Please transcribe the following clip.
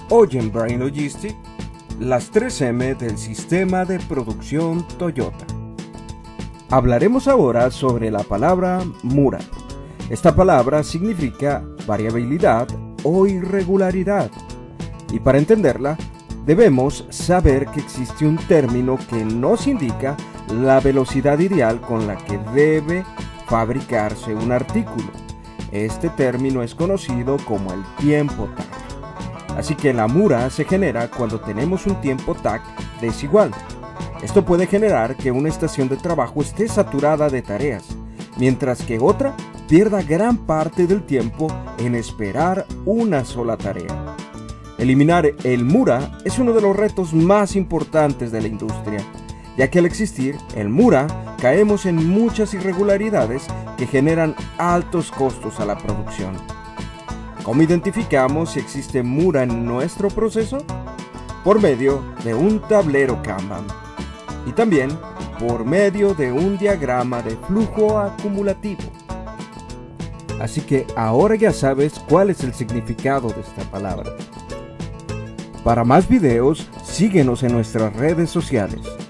Hoy en Brain Logistics, las 3M del sistema de producción Toyota. Hablaremos ahora sobre la palabra Mura. Esta palabra significa variabilidad o irregularidad. Y para entenderla, debemos saber que existe un término que nos indica la velocidad ideal con la que debe fabricarse un artículo. Este término es conocido como el tiempo TAC. Así que la Mura se genera cuando tenemos un tiempo TAC desigual. Esto puede generar que una estación de trabajo esté saturada de tareas, mientras que otra pierda gran parte del tiempo en esperar una sola tarea. Eliminar el Mura es uno de los retos más importantes de la industria, ya que al existir el Mura caemos en muchas irregularidades que generan altos costos a la producción. ¿Cómo identificamos si existe Mura en nuestro proceso? Por medio de un tablero Kanban y también por medio de un diagrama de flujo acumulativo. Así que ahora ya sabes cuál es el significado de esta palabra. Para más videos, síguenos en nuestras redes sociales.